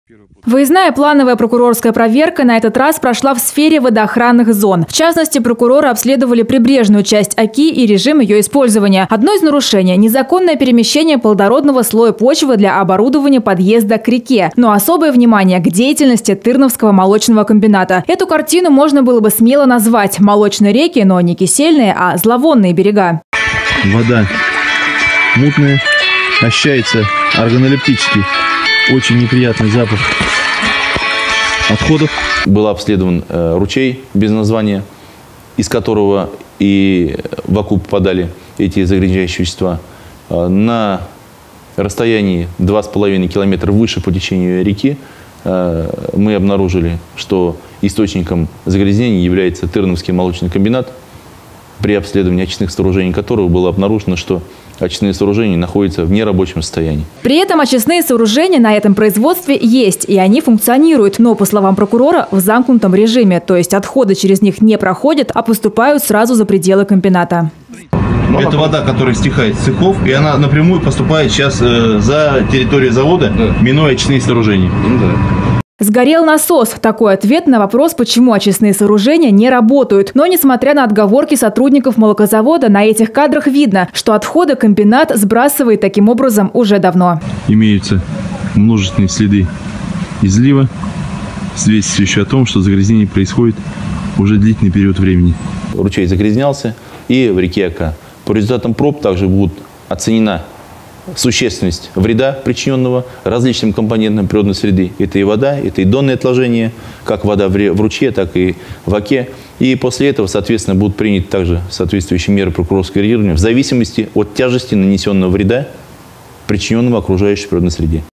Выездная плановая прокурорская проверка на этот раз прошла в сфере водоохранных зон. В частности, прокуроры обследовали прибрежную часть Оки и режим ее использования. Одно из нарушений – незаконное перемещение плодородного слоя почвы для оборудования подъезда к реке. Но особое внимание к деятельности Тырновского молочного комбината. Эту картину можно было бы смело назвать молочные реки, но не кисельные, а зловонные берега. Вода мутная, ощущается органолептический. Очень неприятный запах отходов. Был обследован ручей без названия, из которого и в Оку попадали эти загрязняющие вещества. На расстоянии 2,5 километра выше по течению реки мы обнаружили, что источником загрязнения является Тырновский молочный комбинат, при обследовании очистных сооружений которого было обнаружено, что очистные сооружения находятся в нерабочем состоянии. При этом очистные сооружения на этом производстве есть, и они функционируют, но, по словам прокурора, в замкнутом режиме, то есть отходы через них не проходят, а поступают сразу за пределы комбината. Это вода, которая стекает с цехов, и она напрямую поступает сейчас за территорию завода, минуя очистные сооружения. Сгорел насос. Такой ответ на вопрос, почему очистные сооружения не работают. Но, несмотря на отговорки сотрудников молокозавода, на этих кадрах видно, что отходы комбинат сбрасывает таким образом уже давно. Имеются множественные следы излива, свидетельствующие о том, что загрязнение происходит уже длительный период времени. Ручей загрязнялся, и в реке Ока. По результатам проб также будет оценена существенность вреда, причиненного различным компонентам природной среды. Это и вода, это и донные отложения, как вода в ручье, так и в Оке. И после этого, соответственно, будут приняты также соответствующие меры прокурорского реагирования в зависимости от тяжести нанесенного вреда, причиненного окружающей природной среде.